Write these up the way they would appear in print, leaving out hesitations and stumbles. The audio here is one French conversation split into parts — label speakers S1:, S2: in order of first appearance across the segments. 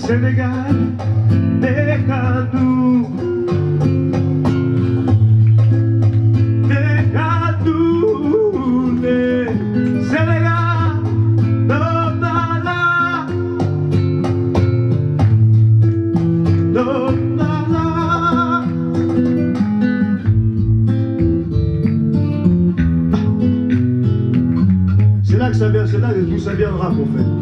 S1: Sénégal, déjame-nous. C'est là d'où ça vient le rap en fait.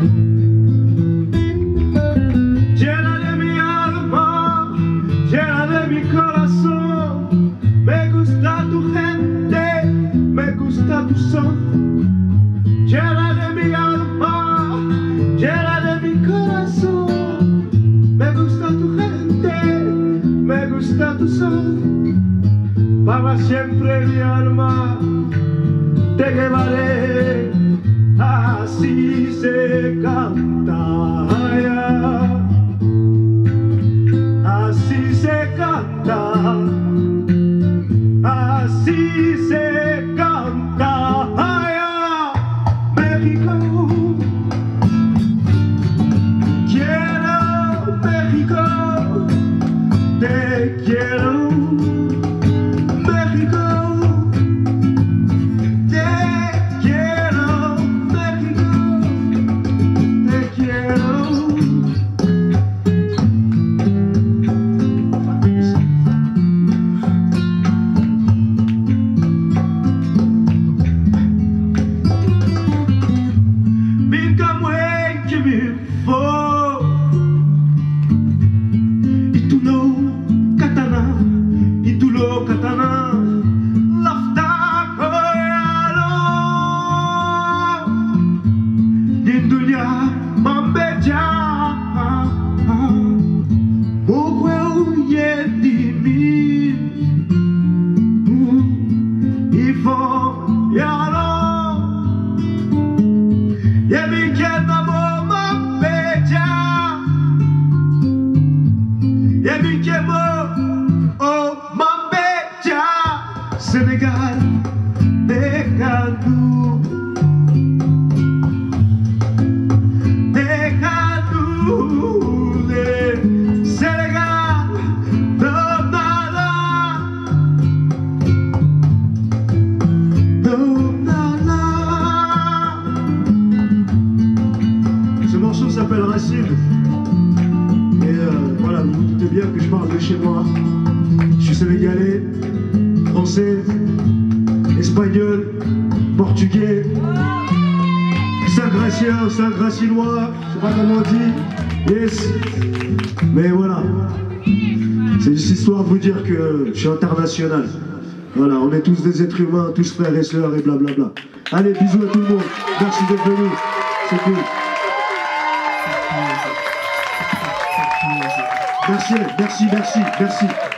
S1: Llena de mi alma, llena de mi corazón, me gusta tu gente, me gusta tu son. Llena de mi alma, llena de mi corazón, me gusta tu gente, me gusta tu son. Para siempre mi alma te llevaré. Así se canta, así se canta, así se canta, México, quiero México, te quiero. Sénégal, déjame-nous, déjame-nous, Sénégal, donne-la, donne-la. Ce morceau s'appelle Racine. Et voilà, vous vous doutez bien que je parle de chez moi. Je suis sénégalais, français, espagnol, portugais, Saint-Gratien, Saint-Gracinois, je sais pas comment on dit, yes. Mais voilà, c'est juste histoire de vous dire que je suis international. Voilà, on est tous des êtres humains, tous frères et sœurs et blablabla. Allez, bisous à tout le monde, merci d'être venus, c'est cool. Merci, merci, merci, merci.